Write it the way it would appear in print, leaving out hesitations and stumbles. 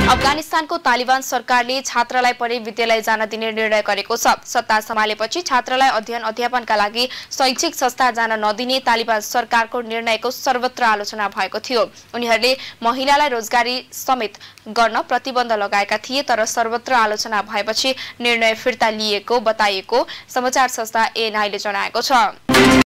अफगानिस्तानको तालिबान सरकारले छात्रलाई पनि विद्यालय जान दिने निर्णय गरेको छ। सत्ता सम्हालेपछि छात्रलाई अध्ययन अध्यापनका लागि शैक्षिक संस्था जान नदिने तालिबान सरकारको निर्णयको सर्वत्र आलोचना भएको थियो। उनीहरूले महिलालाई रोजगारी समेत गर्न प्रतिबन्ध लगाएका थिए, तर सर्वत्र आलोचना भएपछि निर्णय फिर्ता लिएको बताइएको समाचार संस्था एएनआईले जनाएको छ।